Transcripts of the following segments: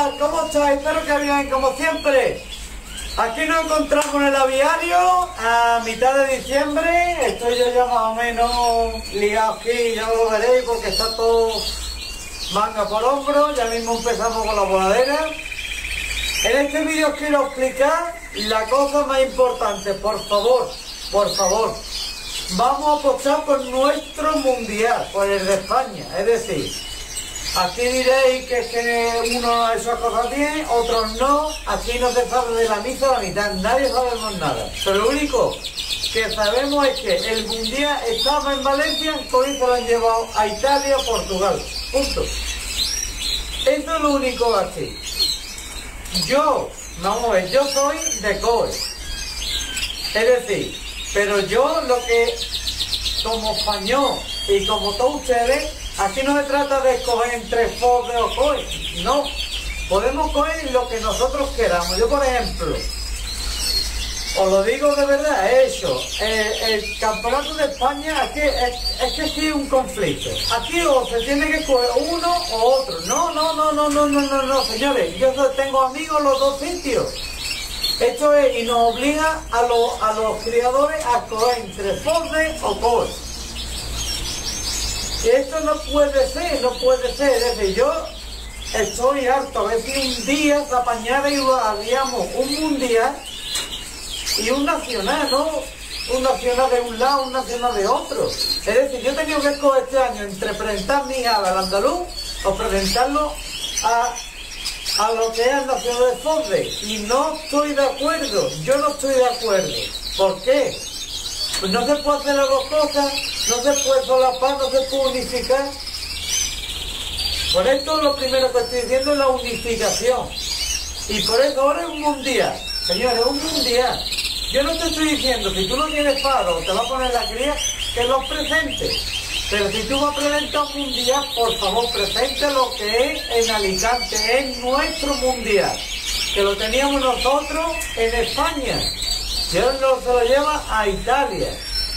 Hola, ¿cómo estáis? Espero que bien, como siempre. Aquí nos encontramos en el aviario a mitad de diciembre. Estoy yo ya más o menos liado aquí, ya lo veréis porque está todo manga por hombro. Ya mismo empezamos con la voladera. En este vídeo os quiero explicar la cosa más importante. Por favor, vamos a apostar por nuestro mundial, por el de España. Es decir, aquí diréis que es que uno de esas cosas bien, otros no. Aquí no se sabe de la misa a la mitad, nadie sabemos nada. Pero lo único que sabemos es que el mundial estaba en Valencia, por eso lo han llevado a Italia, Portugal. Punto. Eso es lo único así. Yo soy de COE. Es decir, pero yo lo que, como español y como todos ustedes, aquí no se trata de escoger entre FODE o COE, no. Podemos coger lo que nosotros queramos. Yo, por ejemplo, os lo digo de verdad, he hecho el campeonato de España, aquí es que sí es un conflicto. Aquí o se tiene que coger uno o otro. No, señores, yo tengo amigos en los dos sitios. Esto es, y nos obliga a los criadores a coger entre FODE o COE. Y esto no puede ser. Es decir, yo estoy harto. A ver si un día se apañara y haríamos un mundial y un nacional, ¿no? Un nacional de un lado, un nacional de otro. Es decir, yo he tenido que escoger este año entre presentar mi hija al andaluz o presentarlo a lo que es el nacional de FODE. Y no estoy de acuerdo. Yo no estoy de acuerdo. ¿Por qué? Pues no se puede hacer las dos cosas, no se puede solapar, no se puede unificar. Por esto lo primero que estoy diciendo es la unificación. Y por eso ahora es un mundial. Señores, un mundial. Yo no te estoy diciendo, si tú no tienes paro, te va a poner la cría, que los presentes. Pero si tú vas a presentar un mundial, por favor, presente lo que es en Alicante, es nuestro mundial. Que lo teníamos nosotros en España. Y ahora se lo lleva a Italia.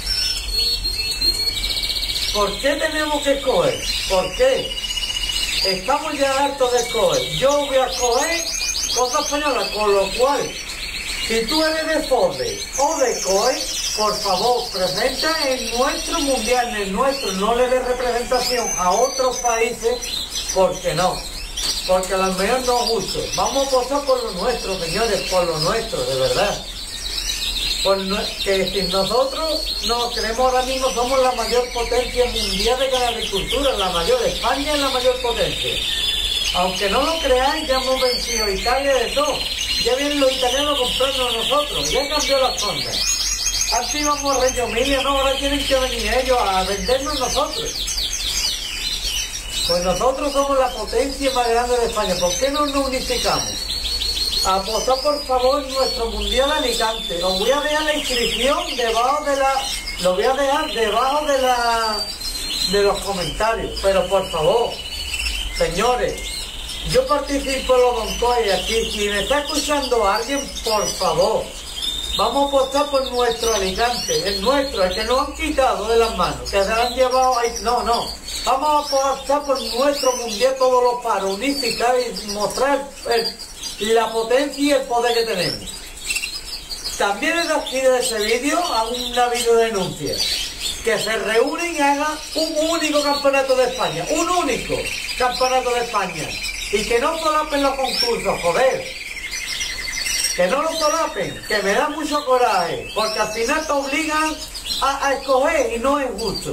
¿Por qué tenemos que escoger? ¿Por qué? Estamos ya hartos de escoger. Yo voy a escoger cosas españolas, con lo cual, si tú eres de FODE o de COE, por favor, presenta en nuestro mundial, en el nuestro, no le dé representación a otros países, porque no. Porque a lo mejor no es justo. Vamos a apostar por lo nuestro, señores, por lo nuestro, de verdad. Que si nosotros nos creemos ahora mismo, somos la mayor potencia mundial de agricultura, la mayor. España es la mayor potencia. Aunque no lo creáis, ya hemos vencido a Italia de todo. Ya vienen los italianos comprando a nosotros, ya cambió las cosas. Antes íbamos a Reggio Emilia, no, ahora tienen que venir ellos a vendernos nosotros. Pues nosotros somos la potencia más grande de España. ¿Por qué no nos unificamos? Apostar por favor nuestro mundial Alicante. Os voy a dejar la inscripción debajo de la... Lo voy a dejar debajo de los comentarios. Pero por favor, señores, yo participo en los Don COE aquí. Si me está escuchando alguien, por favor, vamos a apostar por nuestro Alicante. El nuestro, el que nos han quitado de las manos, que se lo han llevado ahí. No. Vamos a apostar por nuestro mundial, todos los paros, unificar y mostrar la potencia y el poder que tenemos. También desde aquí de ese vídeo hago una videodenuncia. Que se reúnen y hagan un único campeonato de España. Un único campeonato de España. Y que no solapen los concursos, joder. Que no los solapen, que me da mucho coraje. Porque al final te obligan a escoger y no es justo.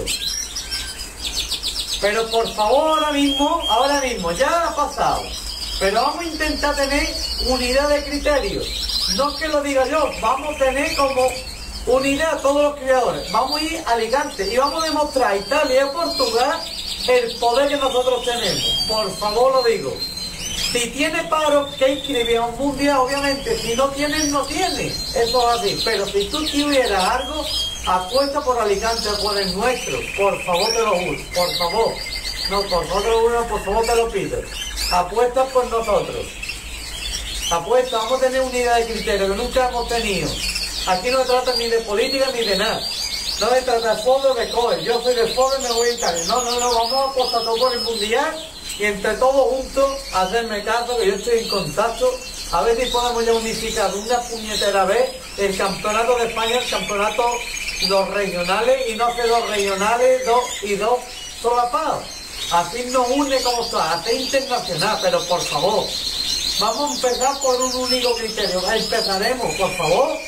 Pero por favor, ahora mismo, ya ha pasado. Pero vamos a intentar tener unidad de criterios. No es que lo diga yo, vamos a tener como unidad todos los criadores. Vamos a ir a Alicante y vamos a demostrar a Italia y a Portugal el poder que nosotros tenemos. Por favor lo digo. Si tiene paro, que inscribir a un mundial, obviamente. Si no tienes, no tienes. Eso es así. Pero si tú tuvieras algo, apuesta por Alicante, por el nuestro. Por favor te lo juro. Por favor. No, por favor te lo pido. Apuesta por nosotros. Apuesta, vamos a tener unidad de criterio que nunca hemos tenido. Aquí no se trata ni de política ni de nada. No se trata de FODE o de COE. Yo soy de FODE, me voy a Italia. No, vamos a apostar todo por el mundial y entre todos juntos hacerme caso, que yo estoy en contacto, a ver si podemos ya unificar una puñetera vez el campeonato de España, el campeonato, los regionales, y no hacer dos regionales, dos y dos solapados. Así nos une como está, hacer internacional, pero por favor, vamos a empezar por un único criterio. Empezaremos, por favor,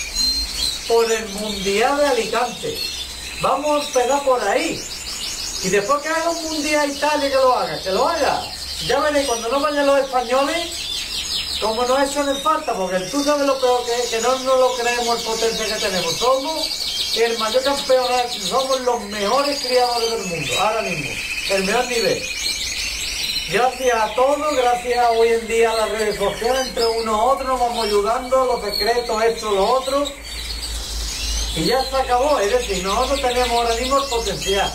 por el Mundial de Alicante. Vamos a empezar por ahí. Y después que haga un Mundial Italia, que lo haga. Ya veréis, cuando no vayan los españoles, como nos echan en falta, porque tú sabes lo peor que no nos lo creemos el potencia que tenemos. Somos el mayor campeonato, somos los mejores criadores del mundo, ahora mismo, el mejor nivel. Gracias a todos, gracias hoy en día a las redes sociales, entre unos y otros nos vamos ayudando, los secretos, esto, lo otro, y ya se acabó. Es decir, nosotros tenemos ahora mismo el potencial.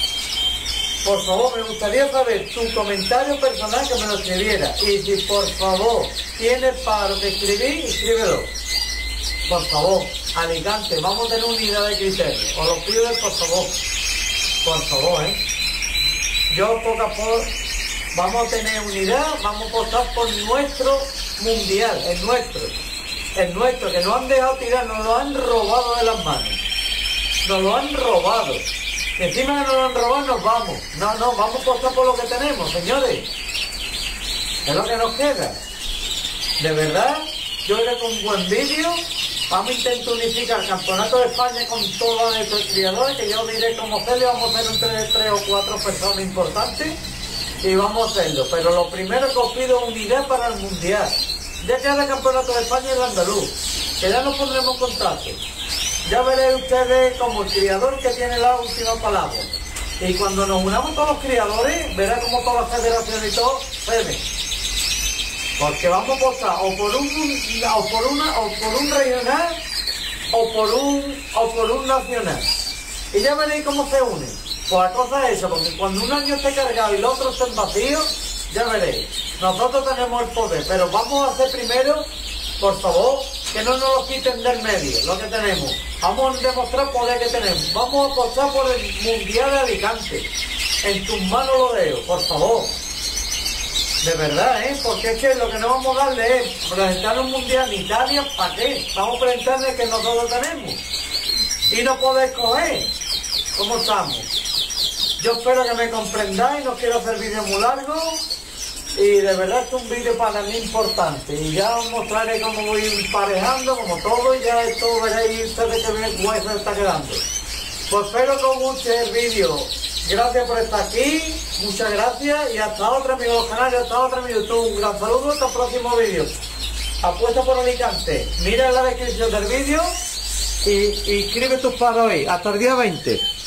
Por favor, me gustaría saber tu comentario personal, que me lo escribiera. Y si por favor tienes paro de escribir, escríbelo. Por favor, Alicante, vamos a tener unidad de criterio. Os lo pido, por favor. Por favor, Yo poco a poco vamos a tener unidad, vamos a apostar por nuestro mundial, el nuestro, que nos han dejado tirar, nos lo han robado de las manos. Nos lo han robado. Y encima que nos lo han robado, nos vamos. No, vamos a apostar por lo que tenemos, señores. Es lo que nos queda. De verdad, yo creo que con un buen vídeo vamos a intentar unificar el campeonato de España con todos nuestros criadores, que yo diré cómo hacerlo, vamos a hacer entre 3 o 4 personas importantes y vamos a hacerlo. Pero lo primero que os pido es unidad para el mundial. Ya queda el campeonato de España y el andaluz, que ya nos pondremos en contacto. Ya veréis ustedes como el criador que tiene la última palabra. Y cuando nos unamos todos los criadores, verá como todas las federaciones y todo se ven. Porque vamos a apostar o por un regional o por un nacional. Y ya veréis cómo se unen. Pues la cosa es eso, porque cuando un año esté cargado y el otro esté vacío, ya veréis. Nosotros tenemos el poder, pero vamos a hacer primero, por favor, que no nos lo quiten del medio, lo que tenemos. Vamos a demostrar poder que tenemos. Vamos a apostar por el Mundial de Alicante. En tus manos lo dejo, por favor. De verdad, porque es que lo que no vamos a darle es presentar un mundial en Italia, ¿para qué? Vamos a presentarle que nosotros tenemos. Y no podéis coger. ¿Cómo estamos? Yo espero que me comprendáis, no quiero hacer vídeos muy largos. Y de verdad es un vídeo para mí importante. Y ya os mostraré cómo voy emparejando, como todo, y ya esto veréis ustedes que bien guay se está quedando. Pues espero que os guste el vídeo. Gracias por estar aquí, muchas gracias y hasta otra, amigos de los canales, hasta otra, mi YouTube. Un gran saludo, hasta el próximo vídeo. Apuesta por Alicante, mira en la descripción del vídeo y escribe tus paros ahí, hasta el día 20.